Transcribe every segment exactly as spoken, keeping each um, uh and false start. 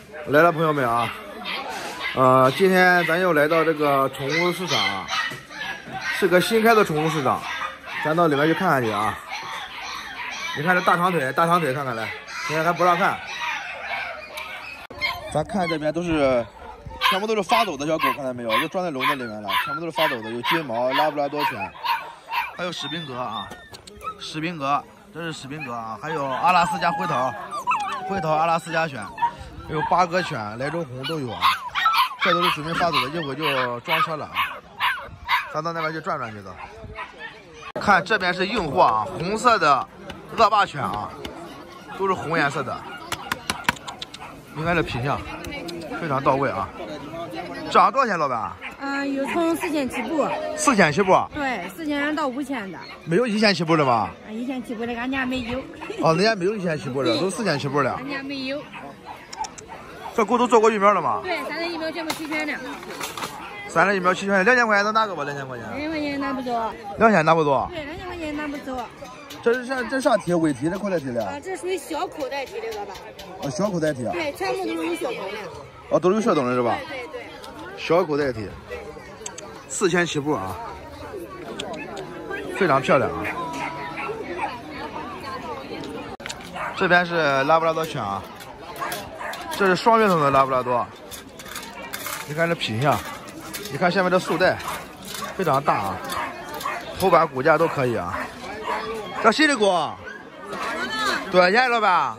来了，朋友们啊，呃，今天咱又来到这个宠物市场啊，是个新开的宠物市场，咱到里面去看看去啊。你看这大长腿，大长腿看看来，现在还不让看。咱看这边都是，全部都是发抖的小狗，看到没有？都装在笼子里面了，全部都是发抖的，有金毛、拉布拉多犬，还有史宾格啊，史宾格，这是史宾格啊，还有阿拉斯加灰桃，灰桃阿拉斯加犬。还有八哥犬、莱州红都有啊，这都是准备发走的，一会儿就装车了啊。咱到那边去转转去的。看这边是硬货啊，红色的恶霸犬啊，都是红颜色的。你看这品相非常到位啊。这样多少钱，老板？ 嗯、呃，有从四千起步。 四千起步？ 对，四千到五千的。 没有一千起步的吗？ 啊，一千起步的，俺家没有。 哦，人家没有一千起步的，都四千起步的。 俺家没有。 这狗都做过疫苗了吗？ 对，三针疫苗全部齐全的。 三针疫苗齐全的，两千块钱能拿个吧？两千块钱。 两千块钱拿不走。 两千拿不走？ 对，两千块钱拿不走。 这是啥？这啥体？伪体的口袋体的？ 啊，这属于小口袋体的了吧？ 哦，小口袋体啊。 对，全部都是有血统的。 哦，都是有血统的是吧？ 对对对。 小口袋体，四千起步啊，非常漂亮啊。这边是拉布拉多犬啊。这是双血统的拉布拉多，你看这品相，你看下面这束带非常大啊，头板骨架都可以啊。这谁的狗？多少钱，老板？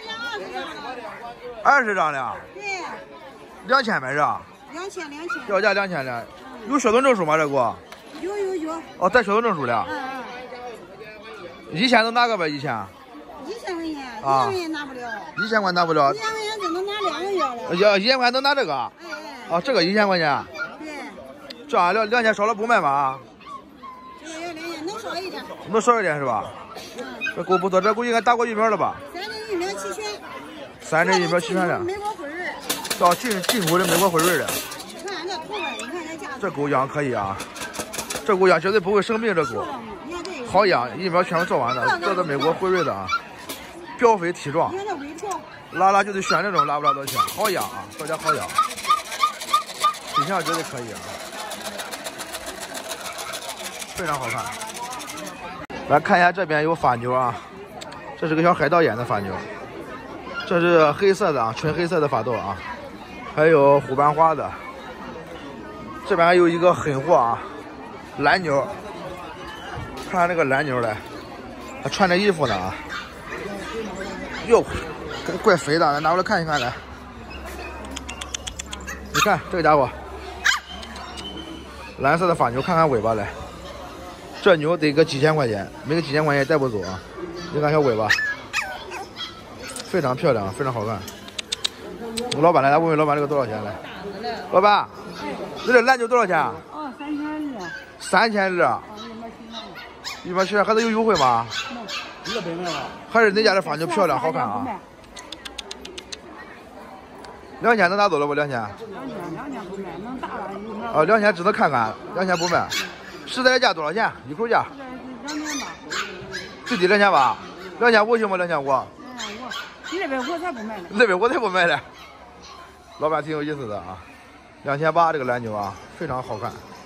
二十张的。 对。 两千买着。 两千两千。 要价两千的，有血统证书吗？这狗？ 有有有。 哦，带血统证书的。 嗯嗯。 一千能拿个呗？一千。 一千块钱，一千啊， 块钱拿不了。 一千块拿不了。 一千块钱只能拿两个月了。 要一千块能拿这个？ 哎哎。 啊，这个一千块钱。 对。 这样两两千少了不卖吗？ 这个要两千，能少一点。 能少一点是吧？ 嗯。这狗不错，这狗应该打过疫苗了吧？ 三针疫苗齐全。 三针疫苗齐全的。 美国辉瑞。 到进进口的美国辉瑞的。 你看这头发，你看这架子。 这狗养可以啊，这狗养绝对不会生病，这狗好养，疫苗全部做完的，做的美国辉瑞的啊，膘肥体壮。拉拉就得选这种拉布拉多犬，好养啊，到家好养，品相绝对可以啊，非常好看。来看一下这边有法牛啊，这是个小海盗眼的法牛，这是黑色的啊，纯黑色的法斗啊，还有虎斑花的。这边还有一个狠货啊，蓝牛，看看这个蓝牛来，还穿着衣服呢啊，哟，怪肥的，来拿过来看一看来。你看这个家伙，蓝色的法牛，看看尾巴来，这牛得个几千块钱，没个几千块钱也带不走啊。你看小尾巴，非常漂亮，非常好看。我老板来，来问问老板这个多少钱来？老板。这这蓝牛多少钱？ 哦，三千日。 三千日。哦，一百七，还得有优惠吗？ 一个百卖了。 还是那家的法牛漂亮，好看啊。两千能拿走了不？两千。 两千，两千不卖，能大了有点。 哦，两千只能看看，两千不卖。实在价多少钱？一口价。 两千八。 最低两千八，两千五行吗？两千五。 两千五，你那边我才不卖呢。 那边我才不卖呢。老板挺有意思的啊。两千八这个蓝牛啊，非常好看。